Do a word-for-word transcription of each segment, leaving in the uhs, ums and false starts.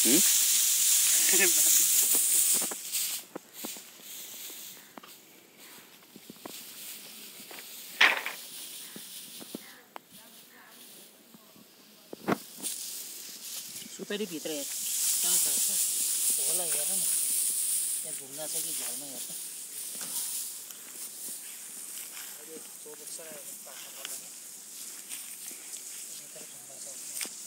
सुतरी भित्र हेर कहाँ छ होला हेर न यहाँ घुम्दा छ कि झर्मा हेर्छ अहिले चौबक सरायो पाक्न पर्ला नि भित्र घुम्दा छ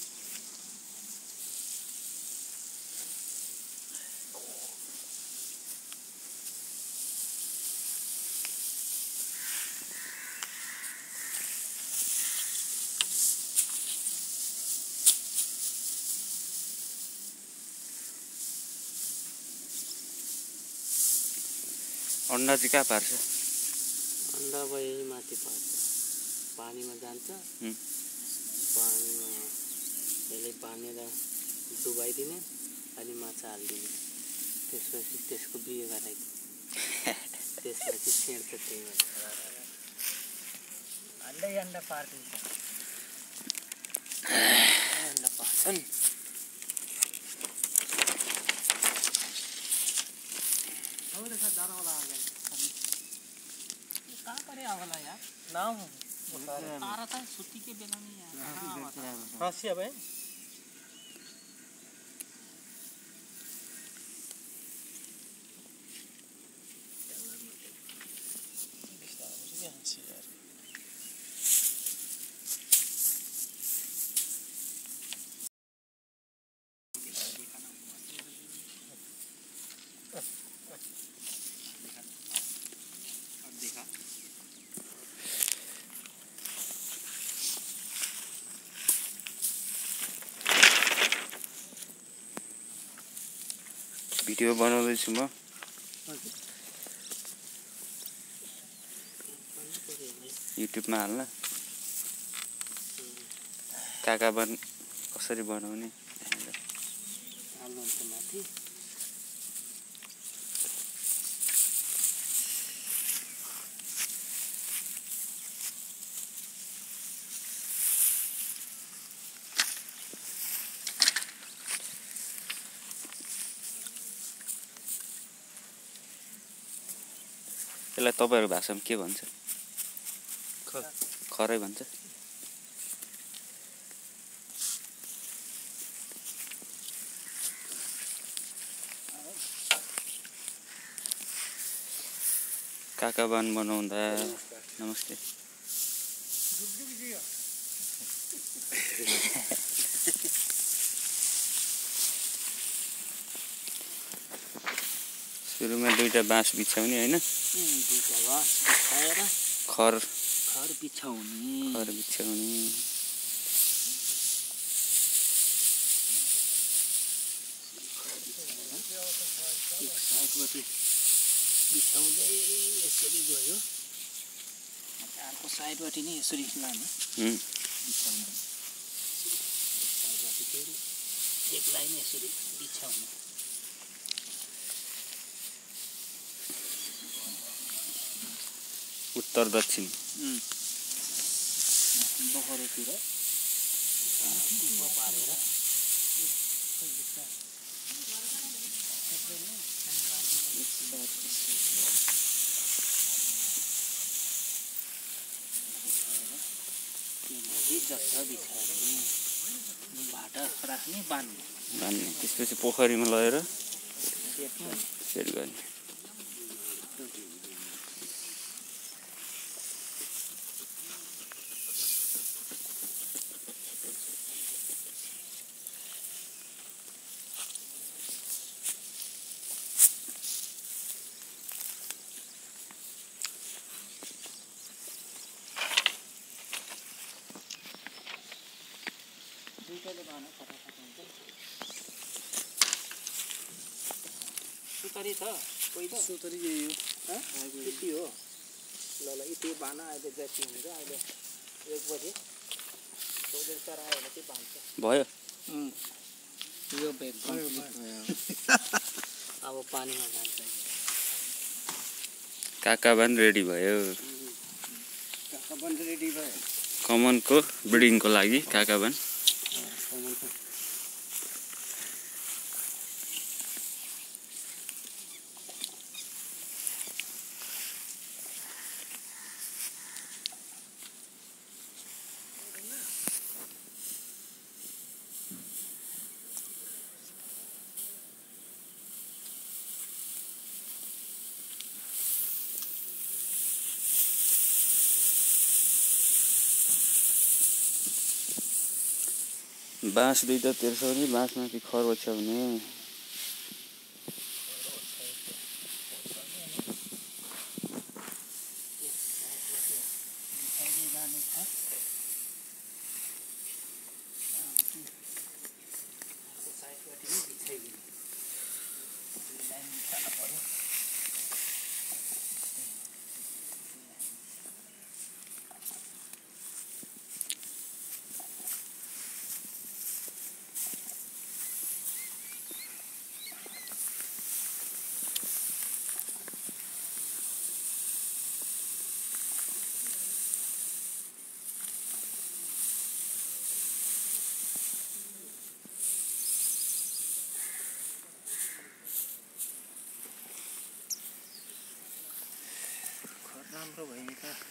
अंडा चाहिँ कहाँ पार्छ अंडा भयो माथि पार्छ पानीमा जान्छ पानीमा यसले बाँधेर डुबाइदिने अनि माछा हालिदिने त्यसपछि त्यसको बिहे गराइदिने त्यसपछि छेड्छ त्यही भएर अन्डै अन्डा पार्दिन्छ अन्डा पार्छन् कहाँ पर आवाला यार नाम आ रहा था छुट्टी के बेला में यार हाँ सी अब भिडियो बनाउँदैछु म युट्युबमा हाल्न काकाबन कसरी बनाउने हाल्नुहुन्छ माथि यसलाई तपाईहरु भाषामा के भन्छ खरै भन्छ काकाबान बनाउँदा नमस्ते सुरुमा दुईटा बाँस बिछाउने हैन दुईटा बाँस बिछाएर खर खर बिछाउने खर बिछाउने एक साइडबाट बिछाउँदै यसरी गयो अर्को साइडबाट नि यसरी लाने बिछाउने साइडबाट फेरि एक लाइन यसरी बिछाउने उत्तर दक्षिण बखरोतिर टुप्पो पारेर जत्ता बिछाउने भाटा राख्ने बान्ने बान्ने त्यसपछि पोखरीमा लगेर सेट गर्ने सुतरी छ पहिलो सुतरी यही हो यति हो ल ल यति बाना अहिले जति हुन्छ अहिले एक बजे चौध चार आयो भने चाहिँ बान्छ भयो यो बेग अब पानीमा जान्छ काकाबान रेडी भयो काकाबान रेडी भयो कमनको ब्रिडिङको लागि काकाबान बाँस दुईटा तेर्साउने बाँसमाथि खर ओछ्याउने राम्रो भयो नि त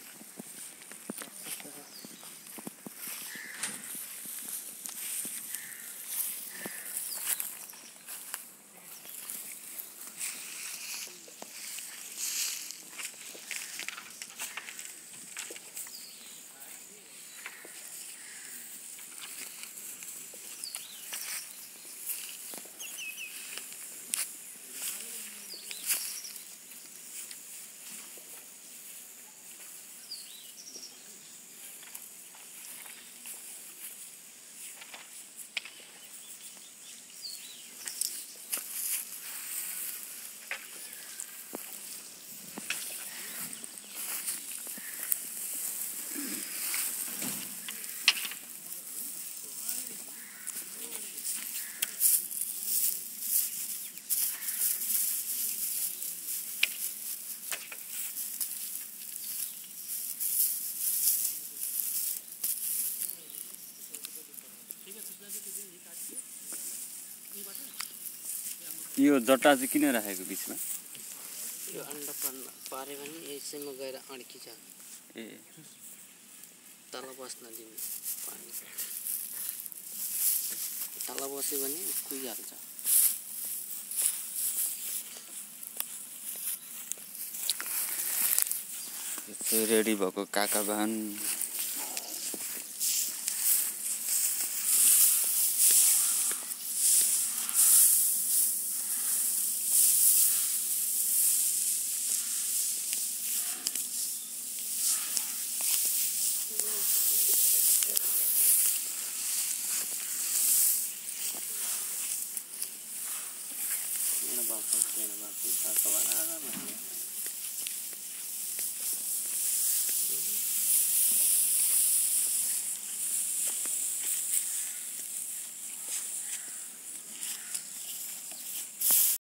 यो जट्टा चाहिँ किन राखेको बिचमा यो अन्डा पारे भने यसैमा गएर अड्किन्छ ए तल बस्न दिनु पानी तल बस्यो भने कुहिहाल्छ यो रेडी भएको काकाबान Kakaban For Fish.